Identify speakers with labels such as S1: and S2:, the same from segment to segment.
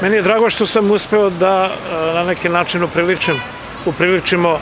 S1: Meni je drago što sam uspeo da na neki način upriličimo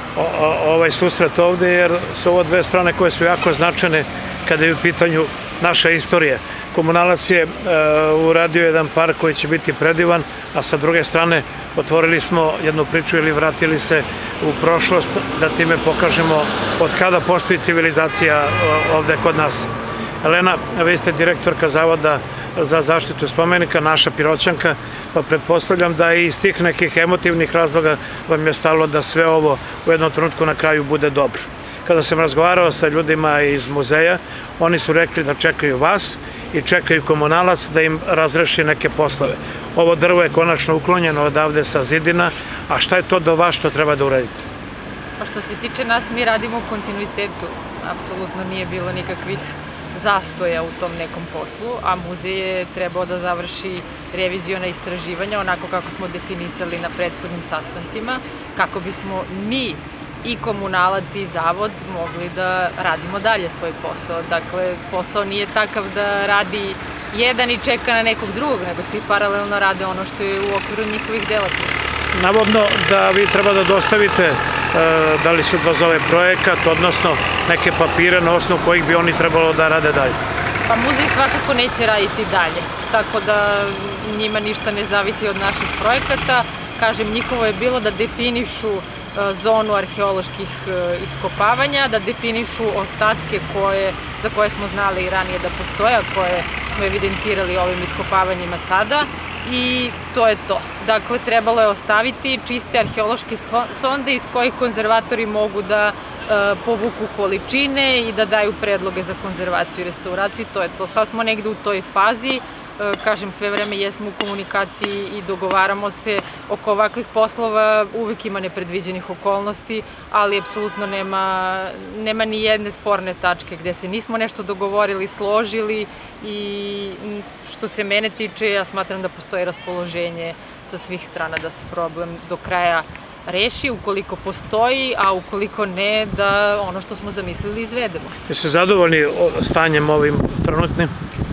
S1: ovaj susret ovde, jer su ovo dve strane koje su jako značajne kada je u pitanju naša istorija. Komunalac je uradio jedan park koji će biti predivan, a sa druge strane otvorili smo jednu priču ili vratili se u prošlost da time pokažemo od kada postoji civilizacija ovde kod nas. Elena, vi ste direktorka Zavoda za zaštitu spomenika, naša Piroćanka, pa pretpostavljam da i iz tih nekih emotivnih razloga vam je stalo da sve ovo u jednom trenutku na kraju bude dobro. Kada sam razgovarao sa ljudima iz muzeja, oni su rekli da čekaju vas i čekaju komunalac da im razreši neke poslove. Ovo drvo je konačno uklonjeno odavde sa zidina, a šta je to do vas što treba da uradite?
S2: Pa što se tiče nas, mi radimo u kontinuitetu. Apsolutno nije bilo nikakvih zastoja u tom nekom poslu, a muzej je trebao da završi reviziona istraživanja onako kako smo definisali na prethodnim sastancima, kako bismo mi i komunalac i zavod mogli da radimo dalje svoj posao. Dakle, posao nije takav da radi jedan i čeka na nekog drugog, nego svi paralelno rade ono što je u okviru njihovih delatnosti.
S1: Navodno da vi treba da dostavite da li se to zove projekat, odnosno neke papire na osnovu kojih bi oni trebalo da rade dalje.
S2: Pa muzej svakako neće raditi dalje, tako da njima ništa ne zavisi od naših projekata. Kažem, njihovo je bilo da definišu zonu arheoloških iskopavanja, da definišu ostatke za koje smo znali ranije da postoje, a koje smo evidentirali ovim iskopavanjima sada, i to je to. Dakle, trebalo je ostaviti čiste arheološke sonde iz kojih konzervatori mogu da povuku količine i da daju predloge za konzervaciju i restauraciju. To je to. Sad smo negde u toj fazi. Kažem, sve vreme jesmo u komunikaciji i dogovaramo se oko ovakvih poslova. Uvek ima nepredviđenih okolnosti, ali apsolutno nema ni jedne sporne tačke gde se nismo nešto dogovorili, složili, i što se mene tiče, ja smatram da postoji raspoloženje sa svih strana da se problem do kraja reši, ukoliko postoji, a ukoliko ne, da ono što smo zamislili izvedemo.
S1: Jeste zadovoljni stanjem ovim trenutnim?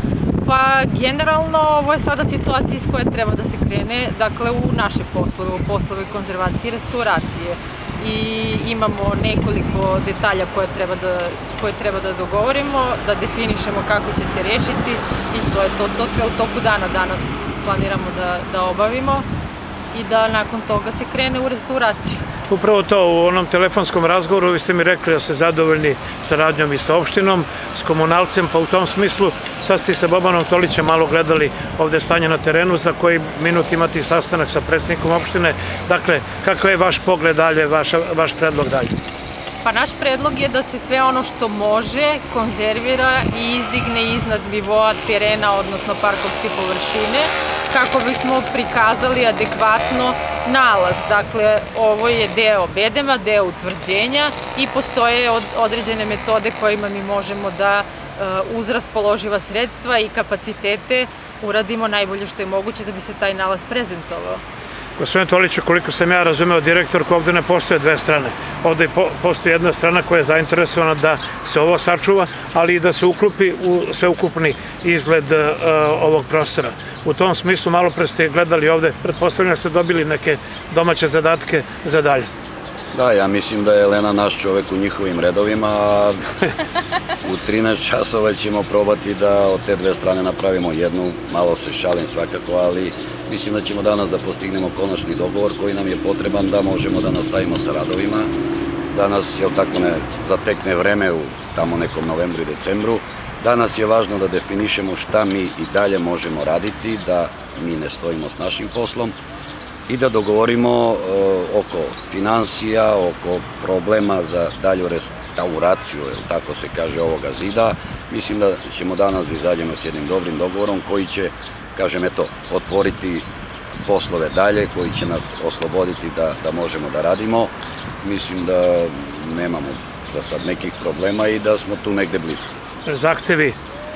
S2: Pa, generalno, ovo je sada situacija iz koje treba da se krene, dakle, u naše poslove, u poslove konzervacije i restauracije. I imamo nekoliko detalja koje treba da dogovorimo, da definišemo kako će se rešiti, i to je to sve u toku dana. Danas planiramo da obavimo i da nakon toga se krene u restauraciju.
S1: Upravo to, u onom telefonskom razgovoru vi ste mi rekli da ste zadovoljni saradnjom i sa opštinom, s komunalcem, pa u tom smislu sad ste sa Bobanom Tolićem malo gledali ovde stanje na terenu, za koji minut imati sastanak sa predsjednikom opštine. Dakle, kakav je vaš pogled dalje, vaš predlog dalje?
S2: Pa naš predlog je da se sve ono što može konzervira i izdigne iznad nivoa terena, odnosno parkovske površine, kako bismo prikazali adekvatno nalaz. Dakle, ovo je deo bedema, deo utvrđenja, i postoje određene metode kojima mi možemo da uz raspoloživa sredstva i kapacitete uradimo najbolje što je moguće da bi se taj nalaz prezentovao.
S1: Gospodine Toliću, koliko sam ja razumeo direktorku, ovde ne postoje dve strane. Ovde postoji jedna strana koja je zainteresovana da se ovo sačuva, ali i da se uklopi u sveukupni izgled ovog prostora. U tom smislu, malo pre ste gledali ovde, pretpostavljam da ste dobili neke domaće zadatke za dalje.
S3: Da, ja mislim da je Elena naš čovek u njihovim redovima, a u 13 časova ćemo probati da od te dve strane napravimo jednu. Malo se šalim svakako, ali mislim da ćemo danas da postignemo konačni dogovor koji nam je potreban da možemo da nastavimo sa radovima. Danas, jel tako, ne zatekne vreme u tamo nekom novembru i decembru. Danas je važno da definišemo šta mi i dalje možemo raditi, da mi ne stojimo s našim poslom, i da dogovorimo oko finansija, oko problema za dalju restauraciju, tako se kaže, ovoga zida. Mislim da ćemo danas da izađemo s jednim dobrim dogovorom koji će, kažem, eto, otvoriti poslove dalje, koji će nas osloboditi da možemo da radimo. Mislim da nemamo za sad nekih problema i da smo tu negde blizu.
S1: Zahtevi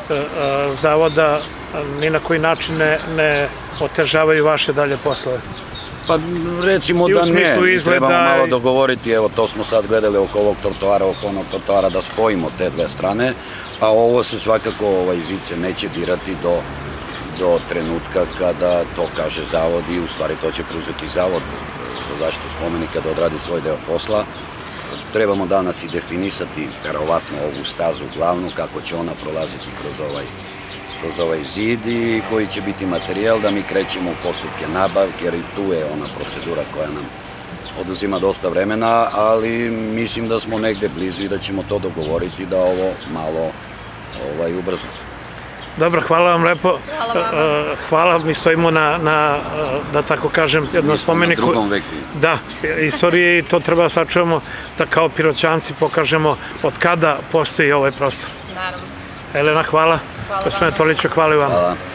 S1: zavoda ni na koji način ne otežavaju vaše dalje poslove?
S3: Pa recimo da ne, trebamo malo dogovoriti, evo to smo sad gledali oko ovog trotoara, oko onog trotoara, da spojimo te dve strane, a ovo se svakako, zid se neće dirati do trenutka kada to kaže zavod i u stvari to će preuzeti zavod zaštitu spomenika da odradi svoj deo posla. Trebamo danas i definisati verovatno ovu stazu glavnu, kako će ona prolaziti kroz ovaj zid i koji će biti materijal da mi krećemo u postupke nabavke, jer i tu je ona procedura koja nam oduzima dosta vremena, ali mislim da smo negde blizu i da ćemo to dogovoriti da ovo malo ubrza.
S1: Dobro, hvala vam lepo. Hvala, mi stojimo da tako kažem, jednom spomeniku.
S3: Na drugom veku.
S1: Da, istorije i to treba sačuvamo da kao Piroćanci pokažemo od kada postoji ovaj prostor.
S2: Naravno.
S1: Elena, hvala. Gospodine Toliću, hvala i vama.
S3: Hvala.